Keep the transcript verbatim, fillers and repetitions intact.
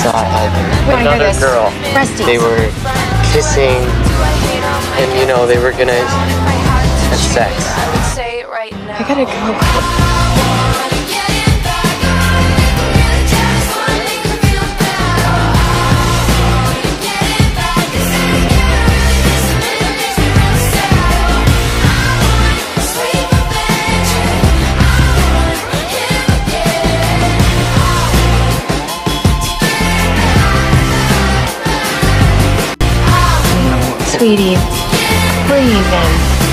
saw had Wait, another girl. Rusty. They were kissing, and you know they were gonna have sex. I gotta go. Sweetie, breathe in.